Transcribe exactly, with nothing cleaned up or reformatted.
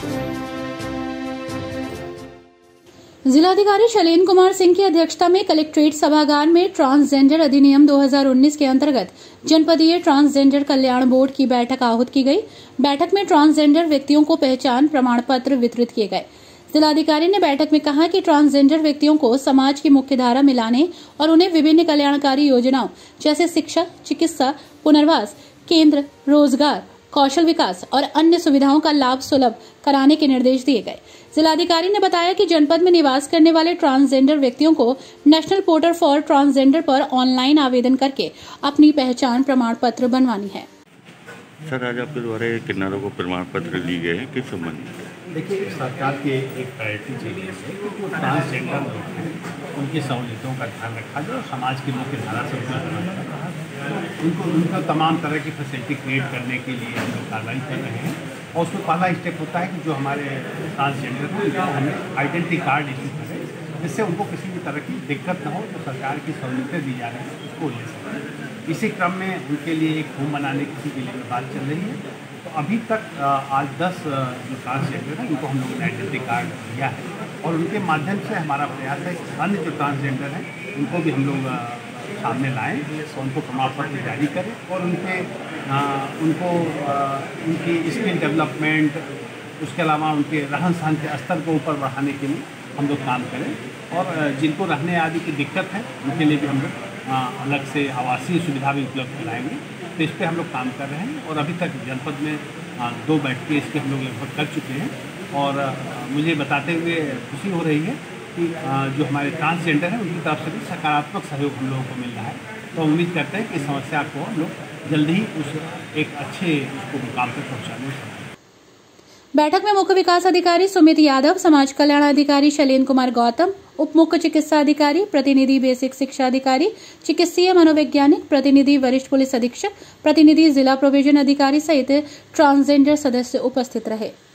जिलाधिकारी शैलेंद्र कुमार सिंह की अध्यक्षता में कलेक्ट्रेट सभागार में ट्रांसजेंडर अधिनियम दो हज़ार उन्नीस के अंतर्गत जनपदीय ट्रांसजेंडर कल्याण बोर्ड की बैठक आहूत की गई। बैठक में ट्रांसजेंडर व्यक्तियों को पहचान प्रमाण पत्र वितरित किए गए। जिलाधिकारी ने बैठक में कहा कि ट्रांसजेंडर व्यक्तियों को समाज की मुख्य धारा में लाने और उन्हें विभिन्न कल्याणकारी योजनाओं जैसे शिक्षा, चिकित्सा, पुनर्वास केंद्र, रोजगार, कौशल विकास और अन्य सुविधाओं का लाभ सुलभ कराने के निर्देश दिए गए। जिलाधिकारी ने बताया कि जनपद में निवास करने वाले ट्रांसजेंडर व्यक्तियों को नेशनल पोर्टल फॉर ट्रांसजेंडर पर ऑनलाइन आवेदन करके अपनी पहचान प्रमाण पत्र बनवानी है। सर, आज आपके द्वारा किन्नरों को प्रमाण पत्र लिए गए हैं, किस संबंध में? देखिए, सरकार के एक प्रायोरिटी चाहिए है कि जो ट्रांसजेंडर लोग हैं उनकी सहूलियतों का ध्यान रखा जाए और समाज की मुख्य धारा से उनको उनको उनको तमाम तरह की फैसिलिटी क्रिएट करने के लिए हम लोग कार्रवाई कर रहे हैं। और उसमें पहला स्टेप होता है कि जो हमारे ट्रांसजेंडर हैं उनको हमें आइडेंटिटी कार्ड इशू करें, जिससे उनको किसी भी तरह की दिक्कत न हो, जो सरकार की सहूलियतें दी जा रही हैं उसको ले सकें। इसी क्रम में उनके लिए एक होम बनाने की के लिए बात चल रही है। तो अभी तक आज दस जो ट्रांसजेंडर हैं उनको हम लोगों ने आइडेंटिटी कार्ड दिया है और उनके माध्यम से हमारा प्रयास है कि अन्य जो ट्रांसजेंडर हैं उनको भी हम लोग सामने लाएं और उनको प्रमाण पत्र जारी करें और उनके आ, उनको आ, उनकी स्किल डेवलपमेंट, उसके अलावा उनके रहन सहन के स्तर को ऊपर बढ़ाने के लिए हम लोग काम करें। और जिनको रहने आदि की दिक्कत है उनके लिए भी हम लोग अलग से आवासीय सुविधा भी उपलब्ध कराएंगे। तो इस पर हम लोग काम कर रहे हैं और अभी तक जनपद में आ, दो बैठकें इसके हम लोग लगभग कर चुके हैं। और आ, मुझे बताते हुए खुशी हो रही है कि आ, जो हमारे ट्रांसजेंडर हैं उनकी तरफ से भी सकारात्मक सहयोग हम लोगों को मिल रहा है। तो उम्मीद करते हैं कि इस समस्या को हम लोग जल्द ही उस एक अच्छे उसको मुकाम तक पहुँचाने में सक्षम। बैठक में मुख्य विकास अधिकारी सुमित यादव, समाज कल्याण अधिकारी शैलेंद्र कुमार गौतम, उप मुख्य चिकित्सा अधिकारी, प्रतिनिधि बेसिक शिक्षा अधिकारी, चिकित्सीय मनोवैज्ञानिक, प्रतिनिधि वरिष्ठ पुलिस अधीक्षक, प्रतिनिधि जिला प्रोविजन अधिकारी सहित ट्रांसजेंडर सदस्य उपस्थित रहे।